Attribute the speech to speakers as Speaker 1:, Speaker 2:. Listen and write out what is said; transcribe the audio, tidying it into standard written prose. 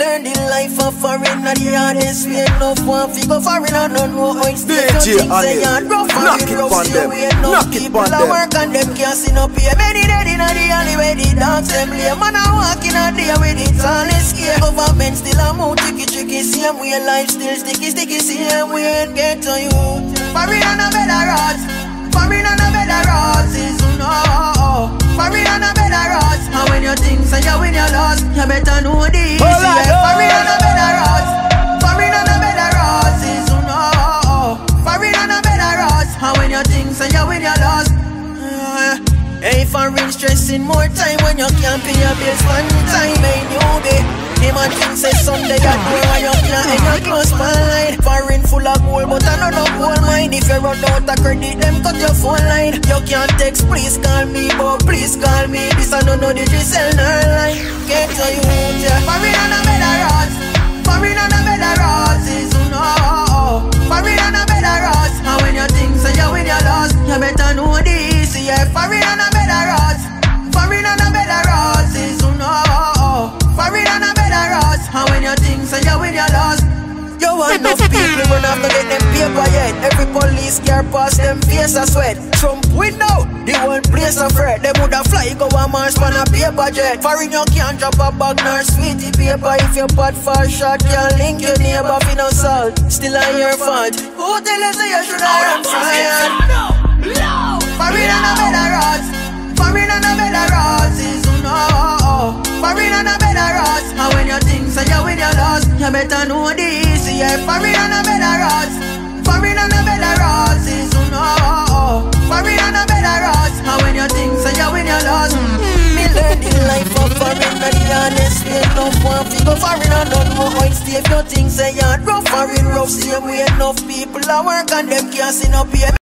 Speaker 1: Learn the life of foreign and the hardest way. Enough one figure foreign and don't know how it's
Speaker 2: DJ Anil, knock it on them, knock it on them.
Speaker 1: Work and them can't see no pay. Many dead in the alley where the dogs them lay. Man a walking a day with it all is scare. Government still a move tricky, same way. Life still sticky, same way. Ain't get to you. Foreign and a better rods, foreign and a better rods is no. Foreign and a better rods. And when you think so you win your loss, you better know this. Foreign and a better rods, foreign and a better rods is no. Foreign and a better rods. And when you think so you win your loss. Hey, foreign stressing more time when you can't pay your bills one time. Hey, newbie, him and think say Sunday at door when you can't hang your close line. Foreign full of gold, but I know no gold mine. If you run out of credit, them cut your phone line. You can't text, please call me, but please call me. This I don't know the sell no line. Get to you, yeah. Foreign and a better rods, foreign and a better rods is no. Foreign and a better rods. And when you think so you win your loss, you better know this, yeah. Foreign and a better rods, foreign and a better rods is no. Foreign and a better rods. And when you think so you win your loss. You want enough people run off to get them paper yet. Every police car pass them face a sweat. Trump win now, the one place a fret. Them woulda fly go a Mars pan a paper jet. Foreign you can't drop a bag nor sweetie paper. If your pot fall short, can't link your neighbor for no salt. Still on your fault. Who tell you say you shoulda run friend? Foreign and a better rods, foreign and a better rods is no. Foreign and a better rods. And when you think so you win your loss, you better know this. Yeah, foreign and a better rods, foreign and a better rods is no. Foreign and a better rods. And when you think so you win your loss. Me learn the life of foreign and the honest way. Enough one figure foreign and don't know how it's safe. Nothing say you're rough, foreign rough. Same way enough people a work and them can't see no pay.